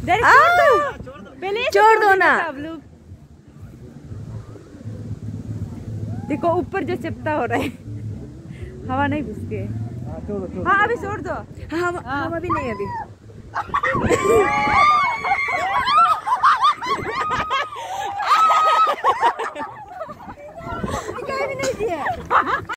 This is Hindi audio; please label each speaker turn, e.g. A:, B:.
A: छोड़ दो ना।
B: देखो ऊपर जो चिपटा हो रहा है, हवा नहीं घुस के। हाँ अभी छोड़ दो।
A: हवा भी नहीं अभी।